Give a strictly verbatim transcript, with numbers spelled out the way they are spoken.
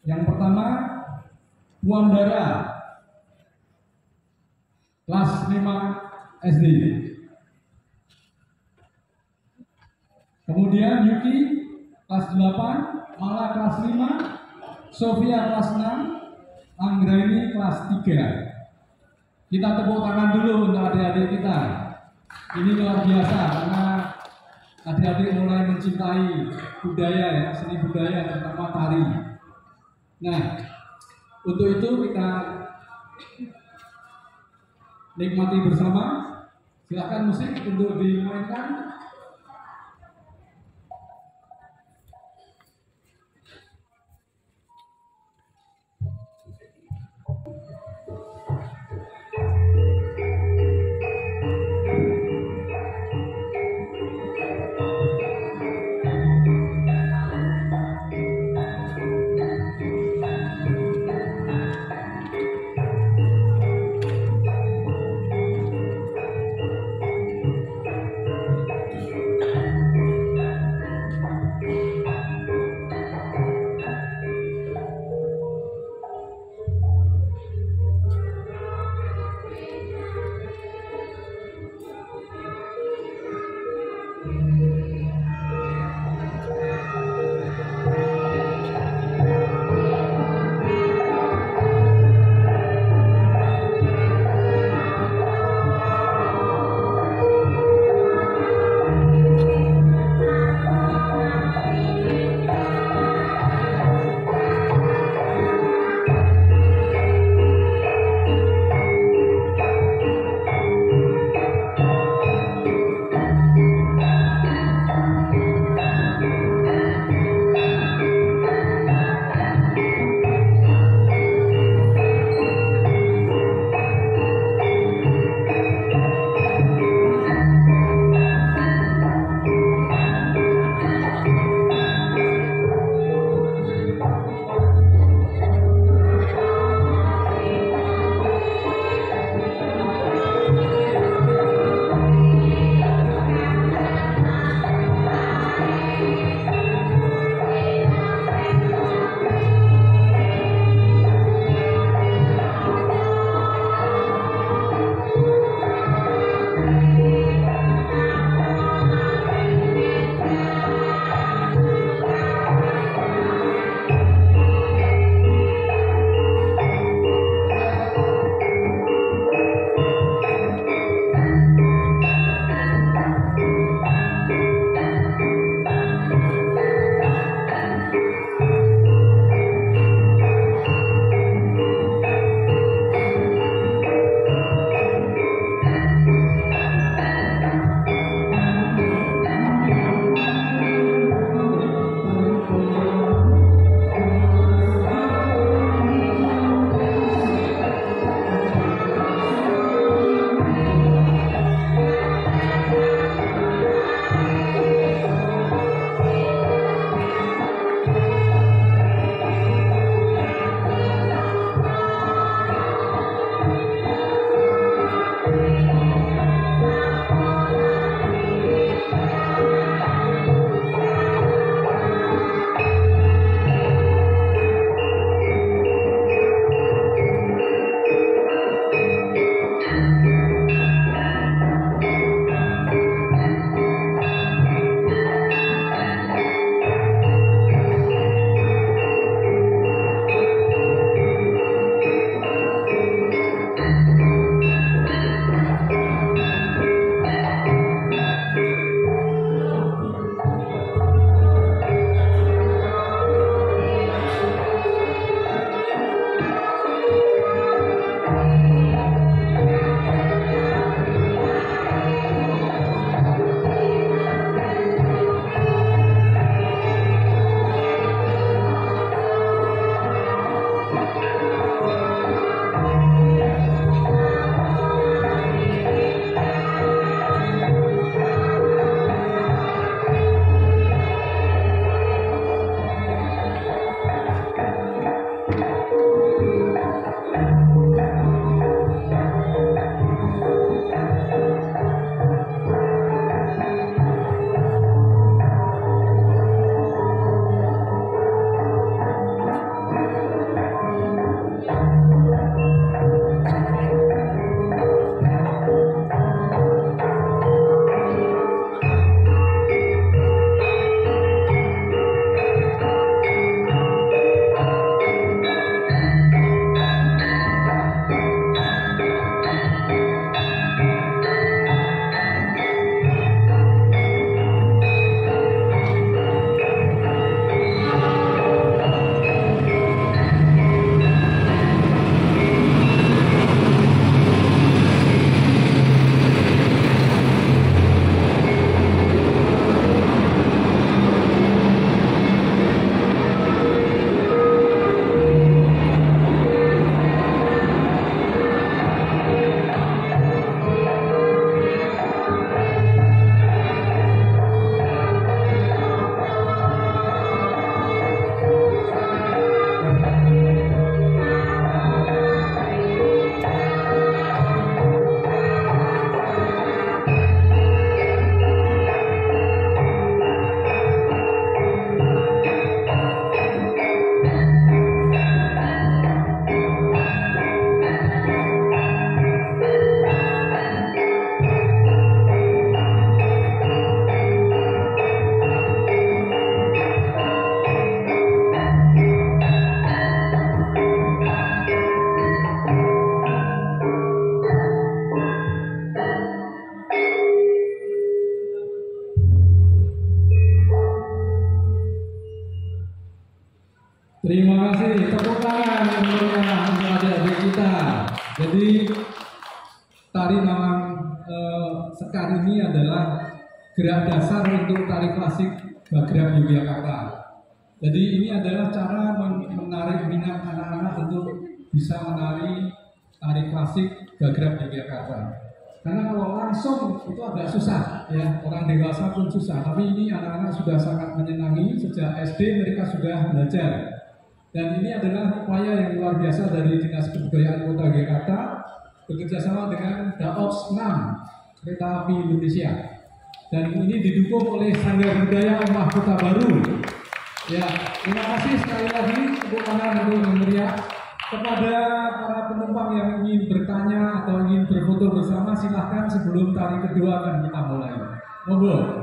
Yang pertama Puan Dara, kelas lima S D. Kemudian Yuki kelas delapan, Mala kelas lima, Sofia kelas enam, Anggraini kelas tiga. Kita tepuk tangan dulu untuk adik-adik kita. Ini luar biasa karena adik-adik mulai mencintai budaya ya, seni budaya terutama tari. Nah, untuk itu kita nikmati bersama. Silakan musik untuk dimainkan. Terima kasih, tepuk tangan yang mulia untuk adik-adik kita. Jadi tari Nawang eh, Sekar ini adalah gerak dasar untuk tari klasik Gagrab Yogyakarta. Jadi ini adalah cara menarik minat anak-anak untuk bisa menari tari klasik Gagrab Yogyakarta. Karena kalau langsung itu agak susah, ya orang dewasa pun susah. Tapi ini anak-anak sudah sangat menyenangi, sejak S D mereka sudah belajar. Dan ini adalah upaya yang luar biasa dari Dinas Kebudayaan Kota Yogyakarta bekerjasama dengan Daops enam Kereta Api Indonesia. Dan ini didukung oleh Sanggar Budaya Ummah Kota Baru. Ya, terima kasih sekali lagi tepuk tangan untuk yang meriah. Kepada para penumpang yang ingin bertanya atau ingin berfoto bersama, silahkan sebelum tari kedua akan kita mulai. Monggo.